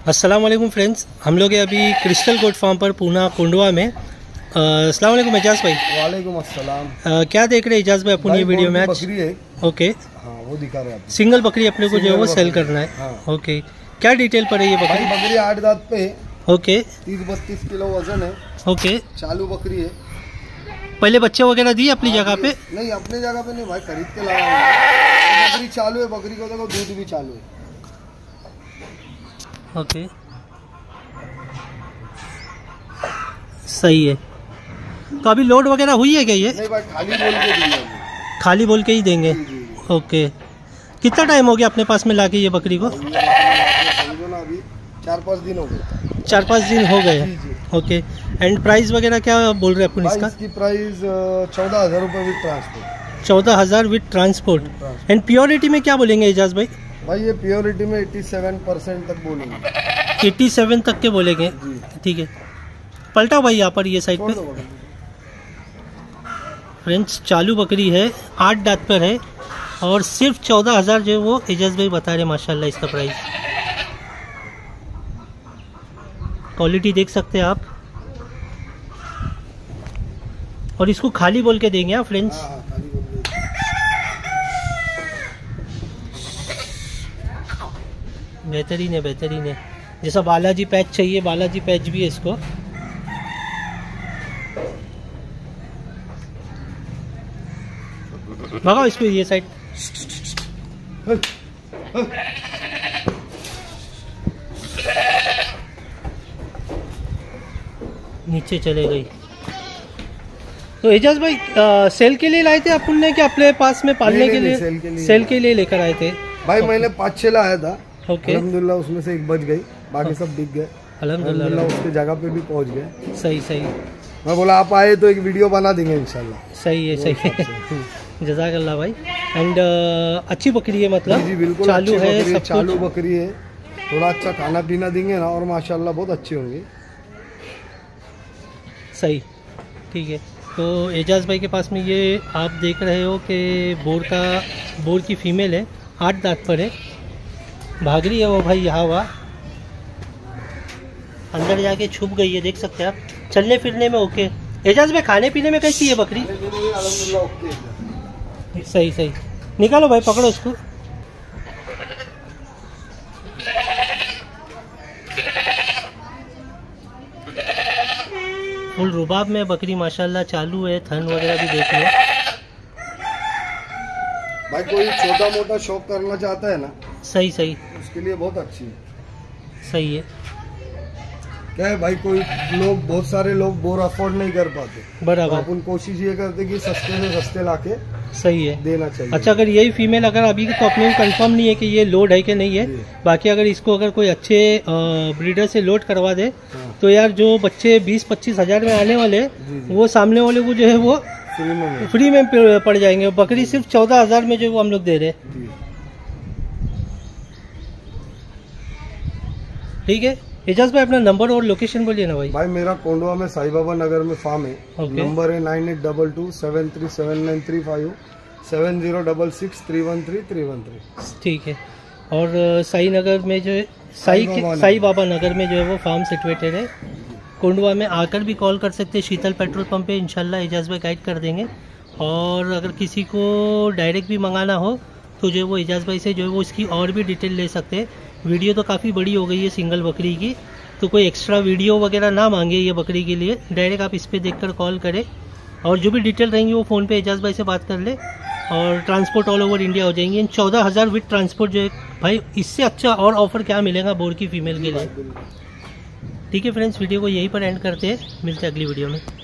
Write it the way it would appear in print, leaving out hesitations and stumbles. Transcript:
अस्सलाम वालेकुम फ्रेंड्स, हम लोग अभी क्रिस्टल गोट फार्म पर पूना कोंडवा में। अस्सलाम वालेकुम एजाज भाई। वालेकुम अस्सलाम। क्या देख रहे हैं एजाज भाई अपनी ये वीडियो में? आज बकरी है। ओके, हाँ वो दिखा रहे हैं। सिंगल बकरी अपने को जो है वो सेल करना है। हाँ। ओके, क्या डिटेल पर है ये बकरी? बकरी 8 दांत पे है। ओके, 30-32 किलो वजन है। ओके, चालू बकरी है। पहले बच्चे वगैरह दिए अपनी जगह पे? नहीं, अपने जगह पे नहीं भाई, खरीद के लाया हूं। बकरी चालू है, बकरी को देखो दूध भी चालू है। ओके, सही है। तो अभी लोड वगैरह हुई है क्या ये? नहीं भाई, खाली बोल के दिए। खाली बोल के ही देंगे। ओके, कितना टाइम हो गया अपने पास में लाके ये बकरी को? समझो ना, अभी 4-5 दिन हो गए। 4-5 दिन हो गए। ओके, एंड प्राइस वगैरह क्या बोल रहे हैं अपन इसका? इसकी प्राइस 14,000 रुपये with transport. 14,000 with transport. And purity में क्या बोलेंगे एजाज भाई? भाई ये प्योरिटी में 87% तक बोलेंगे। 87 तक के बोलेंगे, ठीक है। पलटा भाई यहाँ पर ये साइड पे। फ्रेंड्स, चालू बकरी है, 8 दांत पर है और सिर्फ 14,000 जो है वो एजाज भाई बता रहे। माशाल्लाह इसका प्राइस, क्वालिटी देख सकते हैं आप। और इसको खाली बोल के देंगे आप फ्रेंड्स। बेहतरीन है, बेहतरीन है। जैसा बालाजी पैच चाहिए, बालाजी पैच भी है इसको। भगाओ इसको ये साइड। नीचे चले गई। तो एजाज भाई सेल के लिए लाए थे अपन ने कि अपने पास में पालने के लिए? सेल के लिए लेकर आए थे भाई। मैंने 5-6 लाया था। ओके, अल्हम्दुलिल्लाह उसमें से एक बच गई, बाकी सब बिक गए। अल्हम्दुलिल्लाह उसके जगह पे भी पहुंच गए। सही सही। मैं बोला आप आए तो एक वीडियो बना देंगे इंशाल्लाह। सही है, सही है। जज़ाकल्लाह भाई। एंड अच्छी बकरी है, मतलब जी बिल्कुल चालू है, बकरी, सब चालू बकरी है। थोड़ा अच्छा खाना पीना देंगे ना और माशाल्लाह बहुत अच्छे होंगे। सही, ठीक है। तो एजाज भाई के पास में ये आप देख रहे हो कि बोर की फीमेल है, 8 दांत पर है, भाग रही है वो भाई यहाँ वहाँ। अंदर जाके छुप गई है, देख सकते हैं आप। चलने फिरने में ओके। एजाज भाई खाने पीने में कैसी है बकरी? सही सही। निकालो भाई, पकड़ो उसको। फुल रुबाब में बकरी माशाल्लाह चालू है। थन वगैरह भी देख लो भाई। कोई छोटा मोटा शौक करना चाहता है ना, सही सही, उसके लिए बहुत अच्छी है। सही है। क्या है भाई, बहुत सारे लोग बोर अफोर्ड नहीं कर पाते, बराबर। तो अपन कोशिश ये करते कि सस्ते से सस्ते लाके सही है, देना चाहिए। अच्छा, अगर यही फीमेल अगर अभी तो अपने को कंफर्म नहीं है कि ये लोड है कि नहीं है, बाकी अगर इसको अगर कोई अच्छे ब्रीडर से लोड करवा दे तो यार जो बच्चे 20-25 हज़ार में आने वाले वो सामने वाले को जो है वो फ्री में पड़ जाएंगे। बकरी सिर्फ 14,000 में जो वो हम लोग दे रहे। ठीक है एजाज भाई, अपना नंबर और लोकेशन बोलिए ना भाई। भाई मेरा कोंडवा में साई बाबा नगर में फार्म है। नंबर है 9822737935 7066313313। ठीक है। और साई नगर में जो है साई बाबा नगर में जो है वो फार्म सिचुएटेड है। कोंडवा में आकर भी कॉल कर सकते हैं, शीतल पेट्रोल पंप पे। इंशाल्लाह एजाज भाई गाइड कर देंगे। और अगर किसी को डायरेक्ट भी मंगाना हो तो जो है वो एजाज भाई से जो है वो इसकी और भी डिटेल ले सकते हैं। वीडियो तो काफ़ी बड़ी हो गई है सिंगल बकरी की, तो कोई एक्स्ट्रा वीडियो वगैरह ना मांगे ये बकरी के लिए। डायरेक्ट आप इस पर देखकर कॉल करें और जो भी डिटेल रहेंगी वो फ़ोन पे एजाज भाई से बात कर ले और ट्रांसपोर्ट ऑल ओवर इंडिया हो जाएंगे। 14,000 विद ट्रांसपोर्ट जो है भाई, इससे अच्छा और ऑफर क्या मिलेगा बोर की फीमेल के लिए। ठीक है फ्रेंड्स, वीडियो को यहीं पर एंड करते हैं, मिलते हैं अगली वीडियो में।